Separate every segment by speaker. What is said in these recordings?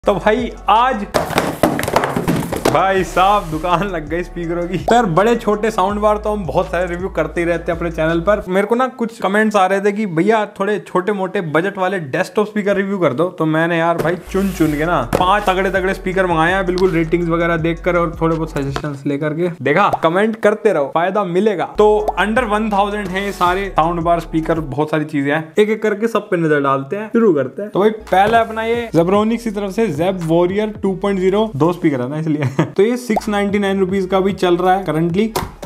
Speaker 1: तो भाई साहब दुकान लग गई स्पीकरों की। तो यार बड़े छोटे साउंड बार तो हम बहुत सारे रिव्यू करते ही रहते हैं अपने चैनल पर। मेरे को ना कुछ कमेंट्स आ रहे थे कि भैया थोड़े छोटे मोटे बजट वाले डेस्कटॉप स्पीकर रिव्यू कर दो। तो मैंने यार भाई चुन के ना 5 तगड़े स्पीकर मंगाए हैं, बिल्कुल रेटिंग्स वगैरह देखकर और थोड़े बहुत सजेशंस लेकर के। देखा, कमेंट करते रहो, फायदा मिलेगा। तो अंडर 1000 है ये सारे साउंड बार स्पीकर, बहुत सारी चीजें हैं। एक एक करके सब पे नजर डालते हैं, शुरू करते हैं। तो भाई पहला अपना ये जेब्रोनिक्स की तरफ से जेब वॉरियर 2.0 दो स्पीकर है ना इसलिए तो ये 699 रुपीज का भी चल रहा है करंटली।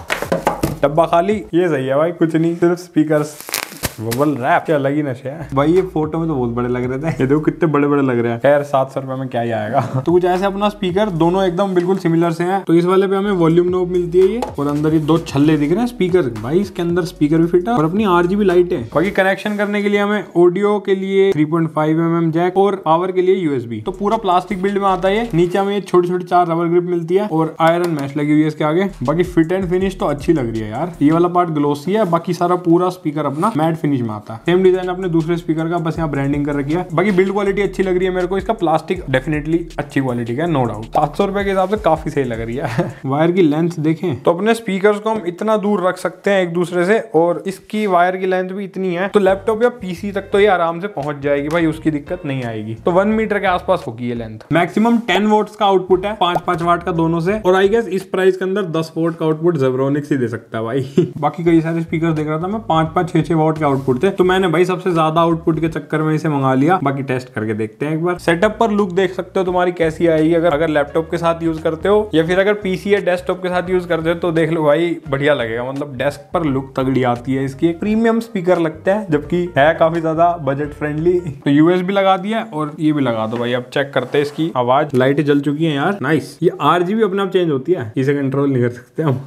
Speaker 1: डब्बा खाली, ये सही है भाई, कुछ नहीं, सिर्फ स्पीकर्स। बबल रैप क्या अलग ही नशे है भाई। ये फोटो में तो बहुत बड़े लग रहे थे, ये देखो कितने बड़े बड़े लग रहे हैं। खैर 700 रुपए में क्या ही आएगा। तो कुछ ऐसे अपना स्पीकर दोनों एकदम बिल्कुल सिमिलर से हैं। तो इस वाले पे हमें वॉल्यूम नॉब मिलती है ये, और अंदर ये 2 छल्ले दिख रहे हैं स्पीकर। भाई इसके अंदर स्पीकर भी फिट है और अपनी RGB लाइट है। बाकी कनेक्शन करने के लिए हमें ऑडियो के लिए 3.5 mm जैक और पावर के लिए USB। तो पूरा प्लास्टिक बिल्ड में आता है। नीचे हमें छोटी छोटी 4 रबर ग्रिप मिलती है और आयरन मैश लगी हुई है इसके आगे। बाकी फिट एंड फिनिश तो अच्छी लग रही है यार। ये वाला पार्ट ग्लोसी है, बाकी सारा पूरा स्पीकर अपना मैट फिनिश में आता है। डिजाइन अपने दूसरे स्पीकर का, बस यहाँ ब्रांडिंग कर रखी है। बाकी बिल्ड क्वालिटी अच्छी लग रही है मेरे को। इसका प्लास्टिक डेफिनेटली अच्छी क्वालिटी का है, नो डाउट। 700 रुपए के हिसाब से काफी सही लग रही है। वायर की लेंथ देखें तो अपने स्पीकर्स को हम इतना दूर रख सकते हैं एक दूसरे से, और इसकी वायर की लेंथ भी इतनी है तो लैपटॉप या PC तक तो ये आराम से पहुंच जाएगी भाई, उसकी दिक्कत नहीं आएगी। तो 1 मीटर के आसपास होगी ये लेंथ। मैक्सिमम 10 वोट्स का आउटपुट है, 5-5 वाट का दोनों से। और आई गेस इस प्राइस के अंदर 10 वोट का आउटपुट जेब्रोनिक्स ही दे सकता है भाई। बाकी कई सारे स्पीकर देख रहा था मैं, 5-5, 6-6 वोट के आउटपुट थे। तो मैंने भाई सबसे ज्यादा आउटपुट के चक्कर में इसे मंगा लिया। बाकी टेस्ट करके देखते हैं एक बार। सेटअप पर लुक देख सकते हो तुम्हारी कैसी आएगी अगर लैपटॉप के साथ यूज करते हो, या फिर अगर PC या डेस्कटॉप के साथ यूज करते हो तो देख लो भाई बढ़िया लगेगा। मतलब डेस्क पर लुक तगड़ी आती है इसकी। एक प्रीमियम स्पीकर लगता है, जबकि है काफी ज्यादा बजट फ्रेंडली। तो USB लगा दिया और ये भी लगा दो भाई। अब चेक करते हैं इसकी आवाज। लाइटें जल चुकी है यार, नाइस। ये RGB अपने आप चेंज होती है, इसे कंट्रोल नहीं कर सकते हम।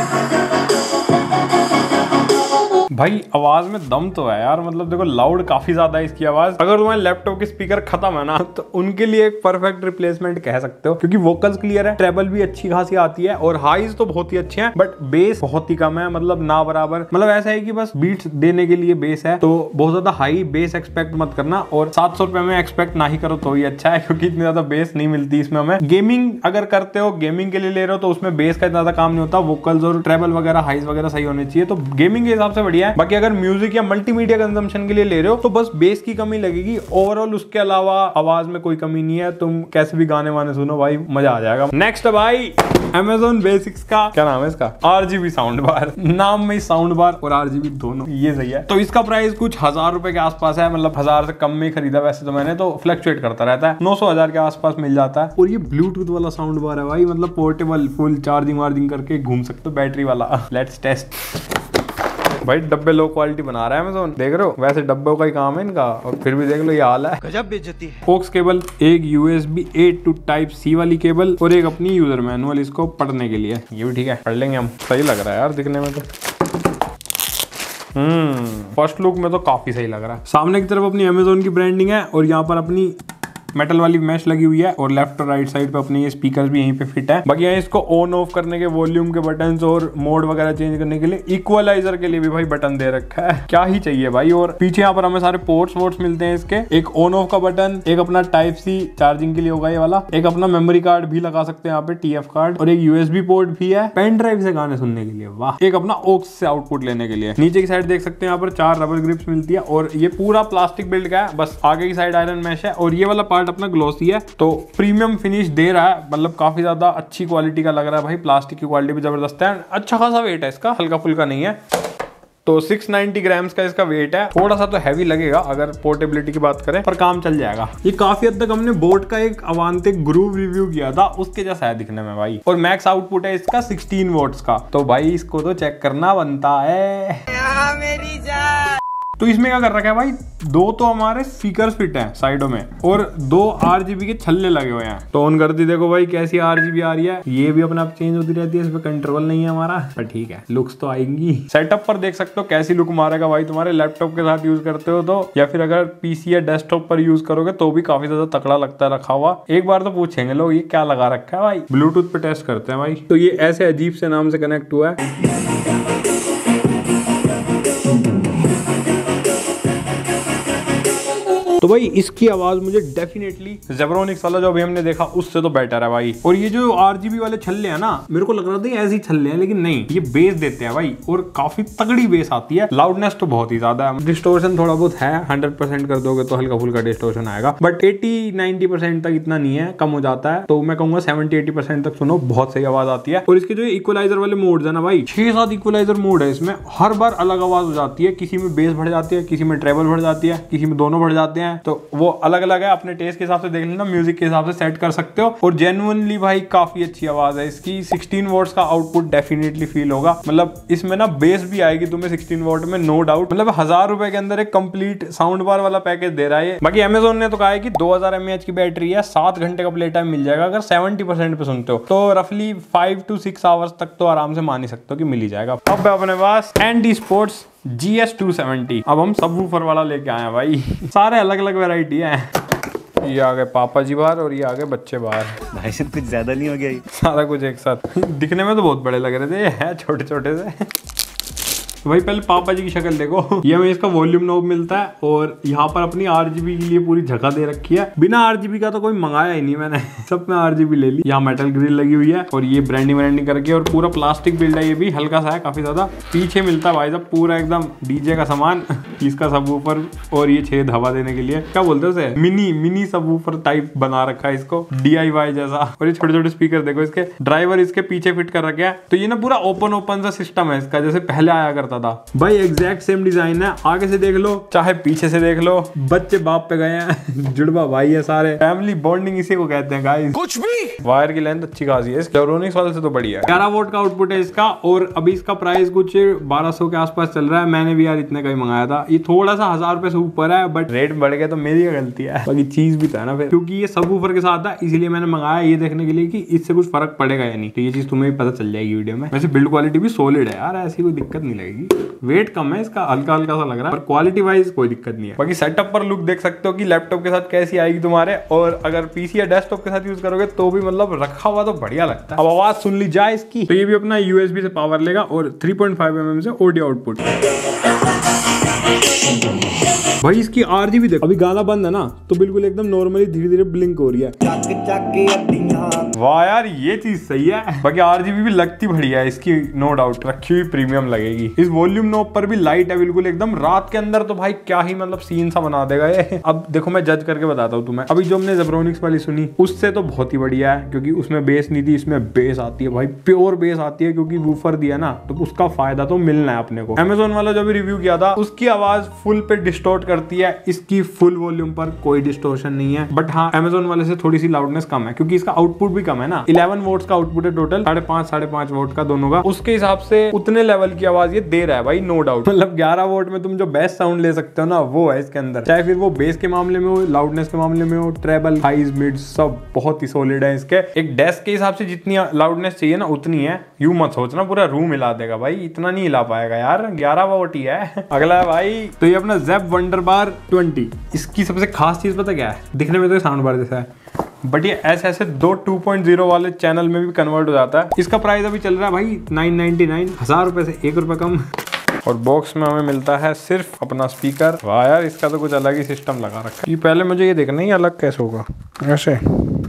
Speaker 1: भाई आवाज में दम तो है यार, मतलब देखो लाउड काफी ज्यादा है इसकी आवाज। अगर तुम्हारे लैपटॉप के स्पीकर खत्म है ना तो उनके लिए एक परफेक्ट रिप्लेसमेंट कह सकते हो, क्योंकि वोकल्स क्लियर है, ट्रेबल भी अच्छी खासी आती है, और हाईज तो बहुत ही अच्छे हैं, बट बेस बहुत ही कम है। मतलब ना बराबर, मतलब ऐसा है कि बस बीट्स देने के लिए बेस है, तो बहुत ज्यादा हाई बेस एक्सपेक्ट मत करना। और 700 रुपए में एक्सपेक्ट ना ही करो तो ही अच्छा है, क्योंकि इतनी ज्यादा बेस नहीं मिलती इसमें हमें। गेमिंग अगर करते हो, गेमिंग के लिए ले रहे हो तो उसमें बेस का ज्यादा काम नहीं होता। वोकल्स और ट्रेबल वगैरह हाईज वगैरह सही होने चाहिए, तो गेमिंग के हिसाब से बढ़िया है। बाकी अगर म्यूजिक या मल्टीमीडिया कंजम्पशन के लिए ले रहे हो तो बस बेस की कमी लगेगी। ओवरऑल उसके अलावा आवाज में कोई कमी नहीं है। तुम कैसे भी गाने वाने सुनो भाई, मजा आ जाएगा। नेक्स्ट भाई Amazon बेसिक्स का क्या नाम है इसका, RGB साउंड बार। नाम में साउंड बार और RGB दोनों, ये सही है। तो इसका प्राइस कुछ 1000 रुपए के आसपास है, मतलब 1000 से कम में खरीदा वैसे तो मैंने, तो फ्लक्चुएट करता रहता है। 900-1000 के आसपास मिल जाता है। और ये ब्लूटूथ वाला साउंड बार है भाई, मतलब पोर्टेबल, फुल चार्जिंग वार्जिंग करके घूम सकते हो, बैटरी वाला। Let's test. भाई डब्बे लो क्वालिटी बना रहा है Amazon, देख रहे हो। वैसे डब्बों का ही काम है इनका, और फिर भी देख लो ये हाल है, गजब बेइज्जती है। पोक्स केबल, एक USB A to Type C वाली केबल, और एक अपनी यूजर मैनुअल इसको पढ़ने के लिए। ये भी ठीक है, पढ़ लेंगे हम। सही लग रहा है यार दिखने में तो। फर्स्ट लुक में तो काफी सही लग रहा है। सामने की तरफ अपनी Amazon की ब्रांडिंग है, और यहाँ पर अपनी मेटल वाली मैश लगी हुई है, और लेफ्ट और राइट साइड पे अपने ये स्पीकर भी यहीं पे फिट है। बाकी यहाँ इसको ऑन ऑफ करने के वॉल्यूम के बटन और मोड वगैरह चेंज करने के लिए, इक्वलाइजर के लिए भी भाई बटन दे रखा है। क्या ही चाहिए भाई। और पीछे यहाँ पर हमें सारे पोर्ट्स वोर्ट्स मिलते हैं इसके। एक ऑन ऑफ का बटन, एक अपना Type C चार्जिंग के लिए होगा ये वाला, एक अपना मेमोरी कार्ड भी लगा सकते हैं यहाँ पे, TF कार्ड, और एक USB पोर्ट भी है पेन ड्राइव से गाने सुनने के लिए, वाह। एक अपना ऑक्स से आउटपुट लेने के लिए। नीचे की साइड देख सकते हैं यहाँ पर 4 रबर ग्रिप्स मिलती है, और ये पूरा प्लास्टिक बिल्ड का है, बस आगे की साइड आयरन मैश है, और ये वाला पार्ट अपना ग्लॉसी है। तो प्रीमियम फिनिश दे रहा है, मतलब काफी ज्यादा अच्छी क्वालिटी का लग रहा है भाई। प्लास्टिक की क्वालिटी भी जबरदस्त है, अच्छा खासा वेट है इसका, हल्का फुल्का नहीं है। तो 690 ग्राम्स का इसका वेट है। थोड़ा सा तो हैवी लगेगा अगर पोर्टेबिलिटी की बात करें, पर काम चल जाएगा। ये काफी हद तक हमने बोट का एक अवांतिक ग्रूव रिव्यू किया था, उसके जैसा है दिखने में भाई। और मैक्स आउटपुट है इसका 16 वोट्स का। तो भाई इसको तो चेक करना बनता है। मेरी जान। तो इसमें क्या कर रखा है भाई, 2 तो हमारे स्पीकर फिट हैं साइडों में, और 2 RGB के छल्ले लगे हुए हैं। तो ऑन कर दी, देखो भाई कैसी RGB आ रही है। ये भी अपने आप चेंज होती रहती है, इस पे कंट्रोल नहीं है हमारा, पर ठीक है, लुक्स तो आएंगी। सेटअप पर देख सकते हो कैसी लुक मारेगा भाई तुम्हारे लैपटॉप के साथ यूज करते हो तो, या फिर अगर PC या डेस्कटॉप पर यूज करोगे तो भी काफी ज्यादा तकड़ा लगता है रखा हुआ। एक बार तो पूछेंगे लोग ये क्या लगा रखा है भाई। ब्लूटूथ पे टेस्ट करते हैं भाई। तो ये ऐसे अजीब से नाम से कनेक्ट हुआ है। तो तो भाई इसकी आवाज मुझे डेफिनेटली जेब्रोनिक्स वाला जो अभी हमने देखा उससे तो बेटर है भाई। और ये जो RGB वाले छल्ले हैं ना, मेरे को लग रहा था ऐसे ही छल्ले हैं, लेकिन नहीं, ये बेस देते हैं भाई और काफी तगड़ी बेस आती है। लाउडनेस तो बहुत ही ज्यादा है, डिस्टोर्शन थोड़ा बहुत है, 100% कर दोगे तो हल्का फुल्का डिस्टोर्शन आएगा, बट 80-90% तक इतना नहीं है, कम हो जाता है। तो मैं कहूंगा 70-80% तक सुनो, बहुत सही आवाज आती है। और इसके जो इक्वलाइजर वाले मोड्स है ना भाई, 6-7 इक्वलाइजर मोड है इसमें, हर बार अलग आवाज हो जाती है, किसी में बेस बढ़ जाती है, किसी में ट्रेबल बढ़ जाती है, किसी में दोनों बढ़ जाते हैं, तो वो अलग अलग है, अपने टेस्ट के हिसाब से देख लेना, म्यूजिक के हिसाब से सेट कर सकते हो। और जेन्युइनली भाई काफी अच्छी आवाज है इसकी। 16 वॉट्स का आउटपुट डेफिनेटली फील होगा, मतलब इसमें ना बेस भी आएगी तुम्हें 16 वॉट में, नो डाउट। मतलब 1000 रुपए के अंदर एक कंप्लीट साउंड बार वाला पैकेज दे रहा है। बाकी अमेजोन ने तो कहा है कि 2000 mAh की बैटरी है, 7 घंटे का प्ले टाइम मिल जाएगा अगर 70% पे सुनते हो, तो रफली 5 to 6 आवर्स तक तो आराम से मान ही सकते हो कि मिल ही जाएगा। अब अपने पास एंटी स्पोर्ट्स GS270, अब हम सबवूफर वाला लेके आए हैं भाई। सारे अलग अलग वेराइटी है, ये आ गए पापा जी बाहर और ये आ गए बच्चे बाहर।
Speaker 2: भाई साहब कुछ ज्यादा नहीं हो गया ये?
Speaker 1: सारा कुछ एक साथ। दिखने में तो बहुत बड़े लग रहे थे, ये है छोटे छोटे से। तो भाई पहले पापा जी की शक्ल देखो, ये हमें इसका वॉल्यूम नॉब मिलता है और यहाँ पर अपनी RGB के लिए पूरी जगह दे रखी है। बिना RGB का तो कोई मंगाया ही नहीं मैंने, सब में RGB ले ली। यहाँ मेटल ग्रिल लगी हुई है और ये ब्रांडिंग करके, और पूरा प्लास्टिक बिल्ड है, ये भी हल्का सा है काफी ज्यादा। पीछे मिलता है भाई साहब पूरा एकदम डीजे का सामान, इसका सबवूफर और ये 6 हवा देने के लिए, क्या बोलते हैं उसे, मिनी सबवूफर टाइप बना रखा है इसको, DIY जैसा। और ये छोटे छोटे स्पीकर देखो, इसके ड्राइवर इसके पीछे फिट कर रखे हैं। तो ये ना पूरा ओपन सा सिस्टम है इसका, जैसे पहले आया करता था भाई। एग्जैक्ट सेम डिजाइन है, आगे से देख लो चाहे पीछे से देख लो, बच्चे बाप पे गए हैं, जुड़वा भाई है सारे, फैमिली बॉन्डिंग इसी को कहते हैं गाइस। कुछ भी वायर की लेंथ अच्छी खासी है, जेब्रोनिक्स वाले से तो बढ़िया है। 11 वोल्ट का आउटपुट है इसका, और अभी इसका प्राइस कुछ 1200 के आसपास चल रहा है। मैंने भी यार इतने का ही मंगाया था, ये थोड़ा सा 1000 रुपए से ऊपर है, बट रेट बढ़ गया तो मेरी गलती है, बाकी चीज भी था ना फिर, क्योंकि ये सबवूफर के साथ है इसलिए मैंने मंगाया, ये देखने के लिए कि इससे कुछ फर्क पड़ेगा या नहीं। तो ये चीज तुम्हें भी पता चल जाएगी वीडियो में। वैसे बिल्ड क्वालिटी भी सॉलिड है यार, ऐसी कोई दिक्कत नहीं लगेगी। वेट कम है इसका, हल्का हल्का सा लग रहा है, पर क्वालिटी वाइज कोई दिक्कत नहीं है। बाकी सेटअप पर लुक देख सकते हो कि लैपटॉप के साथ कैसी आएगी तुम्हारे, और अगर पीसी या डेस्कटॉप के साथ यूज करोगे तो भी मतलब रखा हुआ तो बढ़िया लगता है। अब आवाज सुन ली जाए इसकी, तो ये भी अपना USB से पावर लेगा और 3.5 mm से ऑडियो आउटपुट। भाई इसकी RGB देखो, अभी गाना बंद है ना तो बिल्कुल एकदम नॉर्मली धीरे धीरे ब्लिंक हो रही है। वाह यार ये चीज सही है। बाकी RGB भी लगती बढ़िया है इसकी, नो डाउट, रखी हुई प्रीमियम लगेगी। इस वॉल्यूम नॉब पर भी लाइट है बिल्कुल एकदम, रात के अंदर तो भाई क्या ही मतलब सीन सा बना देगा ये। अब देखो मैं जज करके बताता हूँ तुम्हें, अभी जो हमने जेब्रोनिक्स वाली सुनी उससे तो बहुत ही बढ़िया है, क्योंकि उसमें बेस नहीं थी, इसमें बेस आती है भाई, प्योर बेस आती है, क्योंकि वूफर दिया ना तो उसका फायदा तो मिलना है अपने को। अमेजोन वाला जो भी रिव्यू किया था उसकी आवाज फुल पे डिस्टॉर्ट करती है, इसकी फुल वॉल्यूम पर कोई डिस्टॉर्शन नहीं है, बट हाँ अमेजोन वाले से थोड़ी सी लाउडनेस कम है, क्योंकि इसका आउटपुट भी कम है ना। 11 वोट्स का आउटपुट है टोटल, 5.5 वोट का दोनों का, उसके हिसाब से उतने लेवल की आवाज ये दे रहा है भाई, नो डाउट। मतलब 11 वोट में तुम जो बेस्ट साउंड ले सकते हो ना वो है इसके अंदर, चाहे फिर वो बेस के मामले में हो, लाउडनेस के मामले में हो, ट्रेबल, हाइज, मिड, सब बहुत ही सॉलिड है इसके। एक डेस्क के हिसाब से जितनी लाउडनेस चाहिए ना उतनी है, यूं मत सोचना पूरा रूम हिला देगा भाई, इतना नहीं हिला पाएगा यार, 11 वोट ही है। अगला है भाई, तो ये अपना ज़ेप वंडरबार 20, इसकी सबसे खास चीज पता क्या है, दिखने में तो साउंड बार जैसा है, बट ये ऐसे 2.0 वाले चैनल में भी कन्वर्ट हो जाता है। इसका प्राइस अभी चल रहा है भाई 999, 1000 रुपए से 1 रुपए कम। और बॉक्स में हमें मिलता है सिर्फ अपना स्पीकर। वाह यार इसका तो कुछ अलग ही सिस्टम लगा रखा है। ये पहले मुझे ये देखना ही अलग कैसे होगा, ऐसे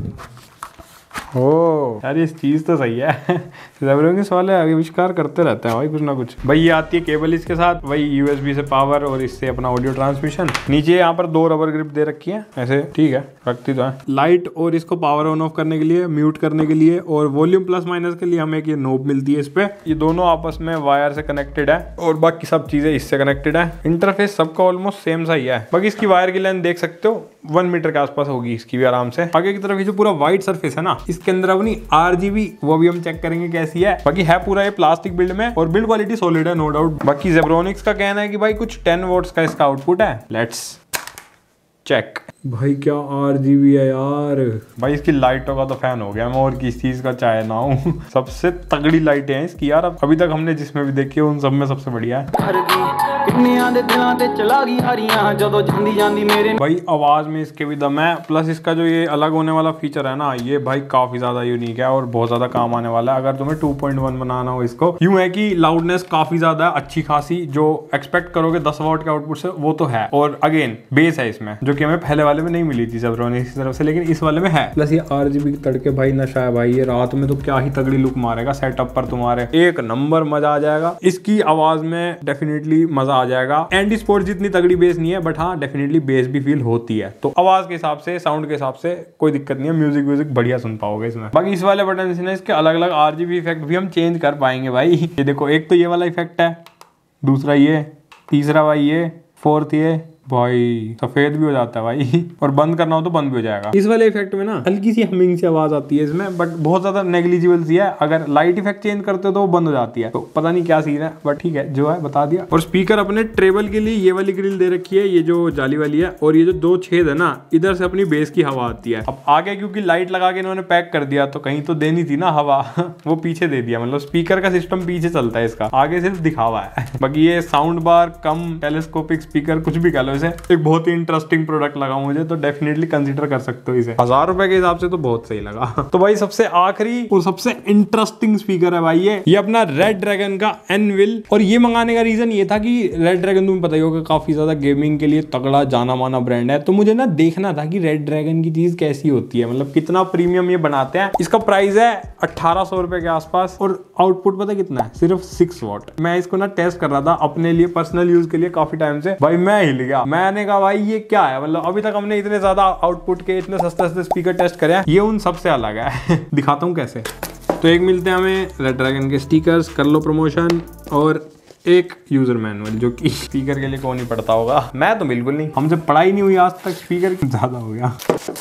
Speaker 1: ओ यार ये चीज तो सही है। जेब्रोनिक्स वाले आविष्कार करते रहते हैं भाई कुछ ना कुछ। भाई ये आती है केबल इसके साथ, वही USB से पावर और इससे अपना ऑडियो ट्रांसमिशन। नीचे यहाँ पर 2 रबर ग्रिप दे रखी है ऐसे, ठीक है रखती तो है। लाइट और इसको पावर ऑन ऑफ करने के लिए, म्यूट करने के लिए और वॉल्यूम प्लस माइनस के लिए हमें एक ये नोब मिलती है इस पे। ये दोनों आपस में वायर से कनेक्टेड है और बाकी सब चीजें इससे कनेक्टेड है। इंटरफेस सबका ऑलमोस्ट सेम सा ही है। बाकी इसकी वायर की लेंथ देख सकते हो 1 मीटर के आसपास होगी इसकी भी आराम से। आगे की तरफ ये जो पूरा व्हाइट सरफेस है ना, इसके अंदर अपनी RGB वो भी हम चेक करेंगे कैसी है। बाकी है पूरा ये प्लास्टिक बिल्ड में और बिल्ड क्वालिटी सॉलिड है नो डाउट। बाकी जेब्रोनिक्स का कहना है कि भाई कुछ 10 वॉट्स का इसका आउटपुट है। Let's check. भाई क्या RGB है यार। भाई इसकी लाइटों का तो फैन हो गया मैं, और किस चीज का चाहे ना हूँ। सबसे तगड़ी लाइटें हैं इसकी यार, अभी तक हमने जिसमें भी देखी है उन सब में सबसे बढ़िया है।
Speaker 3: किन्नियां दे दिलां ते चला गई हारियां जदों जांदी जांदी मेरे।
Speaker 1: भाई आवाज में इसके भी दम है, प्लस इसका जो ये अलग होने वाला फीचर है ना, ये भाई काफी ज्यादा यूनिक है और बहुत ज्यादा काम आने वाला है अगर तुम्हें 2.1 बनाना हो इसको। यूं है कि लाउडनेस काफी ज्यादा अच्छी खासी, जो एक्सपेक्ट करोगे 10 वॉट के आउटपुट से वो तो है, और अगेन बेस है इसमें जो कि हमें पहले वाले में नहीं मिली थी सेब्रोनिक्स की तरफ से, लेकिन इस वाले में है। प्लस ये RGB तड़के भाई नशा है भाई, ये रात में तो क्या ही तगड़ी लुक मारेगा सेटअप पर तुम्हारे, एक नंबर मजा आ जाएगा। इसकी आवाज में डेफिनेटली मजा आ जाएगा। एंडी स्पोर्ट जितनी तगड़ी बेस नहीं है, बट हाँ डेफिनेटली बेस भी फील होती है, तो आवाज के हिसाब से साउंड के हिसाब से कोई दिक्कत नहीं है, म्यूजिक बढ़िया सुन पाओगे इसमें। बाकी इस वाले बटन से ना इसके अलग अलग RGB इफेक्ट भी हम चेंज कर पाएंगे भाई। ये देखो, एक तो ये वाला इफेक्ट है, दूसरा ये, तीसरा भाई ये, फोर्थ ये, भाई सफेद भी हो जाता है भाई और बंद करना हो तो बंद भी हो जाएगा। इस वाले इफेक्ट में ना हल्की सी हमिंग सी आवाज आती है इसमें, बट बहुत ज्यादा नेग्लिजिबल सी है। अगर लाइट इफेक्ट चेंज करते हो तो वो बंद हो जाती है, तो पता नहीं क्या सीन है, बट ठीक है जो है बता दिया। और स्पीकर अपने ट्रेबल के लिए ये वाली ग्रिल दे रखी है, ये जो जाली वाली है, और ये जो 2 छेद है ना, इधर से अपनी बेस की हवा आती है। अब आगे क्योंकि लाइट लगा के इन्होंने पैक कर दिया, तो कहीं तो देनी थी ना हवा वो पीछे दे दिया, मतलब स्पीकर का सिस्टम पीछे चलता है इसका, आगे सिर्फ दिखावा है। बाकी ये sound bar cum telescopic speaker कुछ भी कह लो, इसे एक बहुत ही इंटरेस्टिंग प्रोडक्ट लगा मुझे, तो डेफिनेटली कंसीडर कर सकते हो इसे। 1000 रुपए के हिसाब से तो बहुत सही लगा। तो भाई सबसे आखिरी और सबसे इंटरेस्टिंग स्पीकर है भाई ये अपना रेड ड्रैगन का एनविल। और ये मंगाने का रीजन ये था कि रेड ड्रैगन तुम्हें पता ही होगा काफी ज्यादा गेमिंग के लिए तगड़ा जाना माना ब्रांड है, तो मुझे ना देखना था कि रेड ड्रैगन की चीज कैसी होती है, मतलब कितना प्रीमियम ये बनाते हैं। इसका प्राइस है 1800 रुपए के आसपास, और आउटपुट पता कितना है, सिर्फ 6 वॉट। मैं इसको ना टेस्ट कर रहा था अपने लिए, पर्सनल यूज के लिए काफी टाइम से, भाई मैं हिल गया। मैंने कहा भाई ये क्या है, मतलब अभी तक हमने इतने ज्यादा आउटपुट के इतने सस्ते स्पीकर टेस्ट करे हैं, ये उन सबसे अलग है। दिखाता हूँ कैसे। तो एक मिलते हैं हमें रेड ड्रैगन के स्टिकर्स, कर लो प्रमोशन, और एक यूजर मैनुअल जो कि स्पीकर के लिए कौन नहीं पढ़ता होगा, मैं तो बिल्कुल नहीं, हमसे पढ़ाई नहीं हुई आज तक, स्पीकर ज्यादा हो गया।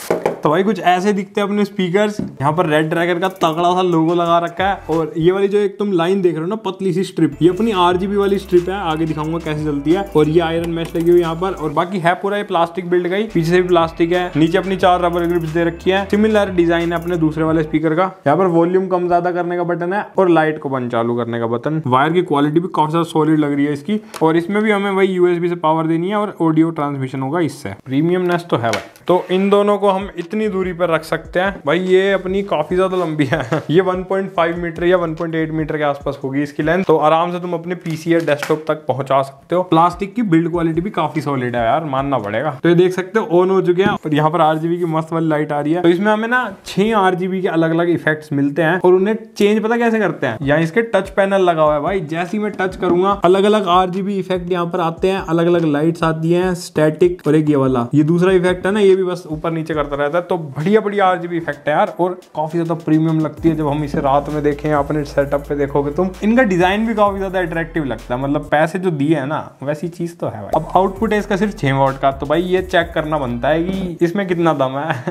Speaker 1: तो भाई कुछ ऐसे दिखते हैं अपने स्पीकर्स। यहाँ पर रेड ड्रैगन का तगड़ा सा लोगो लगा रखा है, और ये वाली जो एक तुम लाइन देख रहे हो ना, पतली सी स्ट्रिप, ये अपनी RGB वाली स्ट्रिप है, आगे दिखाऊंगा कैसे चलती है। और ये आयरन मैश लगी हुई यहाँ पर, और बाकी है पूरा ये प्लास्टिक बिल्ड गई, पीछे से भी प्लास्टिक है, नीचे अपनी 4 रबर ग्रिप्स दे रखी है। सिमिलर डिजाइन है अपने दूसरे वाले स्पीकर का। यहाँ पर वॉल्यूम कम ज्यादा करने का बटन है, और लाइट को बंद चालू करने का बटन। वायर की क्वालिटी भी काफी ज्यादा सॉलिड लग रही है इसकी, और इसमें भी हमें वही USB से पावर देनी है, और ऑडियो ट्रांसमिशन होगा इससे। प्रीमियमनेस तो है भाई। तो इन दोनों को हम इतनी दूरी पर रख सकते हैं भाई, ये अपनी काफी ज्यादा लंबी है। ये 1.5 मीटर या 1.8 मीटर के आसपास होगी इसकी लेंथ, तो आराम से तुम अपने PC या डेस्कटॉप तक पहुंचा सकते हो। प्लास्टिक की बिल्ड क्वालिटी भी काफी सॉलिड है यार, मानना पड़ेगा। तो ये देख सकते हो ऑन हो चुके हैं, और यहाँ पर RGB की मस्त वाली लाइट आ रही है। तो इसमें हमें ना 6 RGB के अलग अलग इफेक्ट्स मिलते हैं, और उन्हें चेंज पता कैसे करते हैं, यहाँ इसके टच पैनल लगा हुआ है भाई, जैसे ही मैं टच करूंगा अलग अलग RGB इफेक्ट यहाँ पर आते हैं, अलग अलग लाइट्स आती है, स्टैटिक, और एक ये वाला, ये दूसरा इफेक्ट है ना, ये भी बस ऊपर नीचे करता रहता है। तो बढ़िया बढ़िया RGB इफेक्ट है यार, और काफी ज्यादा प्रीमियम लगती है जब हम इसे रात में देखें, अपने सेटअप पे देखोगे तुम। इनका डिजाइन भी काफी ज्यादा अट्रैक्टिव लगता है, मतलब पैसे जो दिए है ना वैसी चीज तो है भाई। अब आउटपुट है इसका सिर्फ 6 वॉट का, तो भाई ये चेक करना बनता है कि इसमें कितना दम है।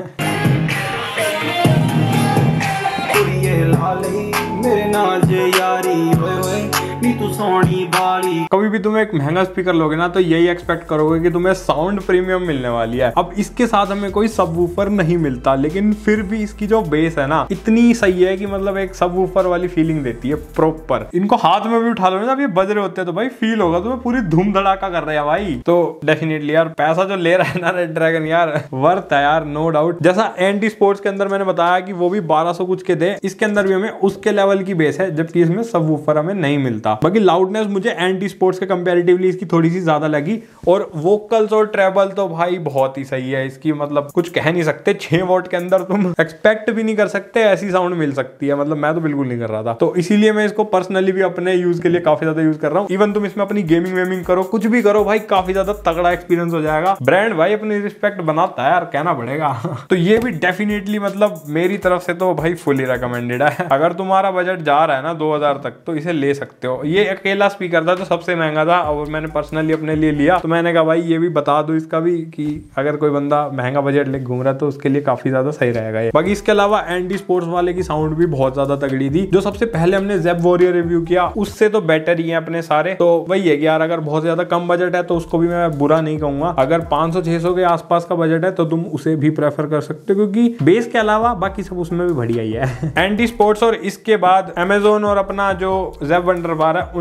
Speaker 3: मेरे नाल जे यारी नी तू सोनी बाली।
Speaker 1: कभी भी तुम एक महंगा स्पीकर लोगे ना, तो यही एक्सपेक्ट करोगे कि तुम्हें साउंड प्रीमियम मिलने वाली है। अब इसके साथ हमें कोई सबवूफर नहीं मिलता, लेकिन फिर भी इसकी जो बेस है ना इतनी सही है कि मतलब एक सबवूफर वाली फीलिंग देती है प्रॉपर। इनको हाथ में भी उठा लो ना, जब ये बज रहे होते हैं तो भाई फील होगा तुम्हें पूरी धूम धड़ाका कर रहे हैं भाई। तो डेफिनेटली यार पैसा जो ले रहा है ना रेड ड्रैगन यार, वर्थ है यार, नो डाउट। जैसा एंटी स्पोर्ट्स के अंदर मैंने बताया कि वो भी 1200 कुछ के थे, इसके अंदर भी हमें उसके लेवल की बेस है, जबकि इसमें सबवूफर हमें नहीं मिलता। बाकी लाउडनेस मुझे एंटी स्पोर्ट्स के कंपैरेटिवली इसकी थोड़ी सी ज्यादा लगी, और वोकल्स और ट्रेबल तो भाई बहुत ही सही है इसकी, मतलब कुछ कह नहीं सकते। 6 वॉट के अंदर तुम एक्सपेक्ट भी नहीं कर सकते ऐसी साउंड मिल सकती है, मतलब मैं तो बिल्कुल नहीं कर रहा था। तो इसीलिए मैं इसको पर्सनली भी अपने यूज के लिए काफी ज्यादा यूज कर रहा हूँ। इवन तुम इसमें अपनी गेमिंग वेमिंग करो, कुछ भी करो भाई, काफी ज्यादा तगड़ा एक्सपीरियंस हो जाएगा। ब्रांड भाई अपनी रिस्पेक्ट बनाता है यार, कहना पड़ेगा। तो ये भी डेफिनेटली मतलब मेरी तरफ से तो भाई फुली रिकमेंडेड है। अगर तुम्हारा बजट जा रहा है ना 2000 तक, तो इसे ले सकते हो। ये अकेला स्पीकर था जो सबसे महंगा था, और मैंने पर्सनली अपने लिए लिया, तो मैंने कहा भाई ये भी बता दो इसका भी कि अगर कोई बंदा महंगा बजट लेके घूम रहा है तो उसके लिए काफी ज्यादा सही रहेगा ये। बाकी इसके अलावा एंटी स्पोर्ट्स वाले की साउंड भी बहुत ज्यादा तगड़ी थी। जो सबसे पहले हमने ज़ेब वॉरियर रिव्यू किया उससे तो बेटर ही है अपने सारे। तो वही है कि यार अगर बहुत ज्यादा कम बजट है तो उसको भी मैं बुरा नहीं कहूंगा। अगर 500-600 के आसपास का बजट है तो तुम उसे भी प्रेफर कर सकते हो, क्योंकि बेस के अलावा बाकी सब उसमें भी बढ़िया ही है। एंटी स्पोर्ट्स और इसके बाद अमेजोन और अपना जो ज़ेब वंडर बार है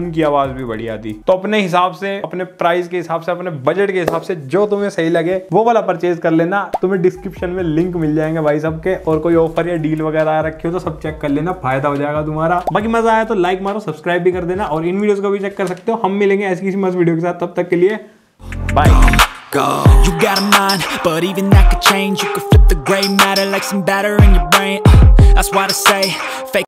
Speaker 1: उनकी आवाज भी बढ़िया थी। तो अपने हिसाब से, अपने प्राइस के हिसाब से, अपने बजट के हिसाब से जो तुम्हें सही लगे वो वाला परचेज कर लेना। तुम्हें डिस्क्रिप्शन में लिंक मिल जाएंगे भाई सबके, और कोई ऑफर या डील वगैरह आ रखे हो तो सब चेक कर लेना, फायदा हो जाएगा तुम्हारा। बाकी मजा आया तो लाइक मारो, सब्सक्राइब भी कर देना, और इन वीडियोस को भी चेक कर सकते हो। हम मिलेंगे ऐसी किसी मस्त वीडियो के साथ, तब तक के लिए bye.
Speaker 4: You got a mind, but even that could change. You could flip the gray matter like some batter in your brain. That's why I say fake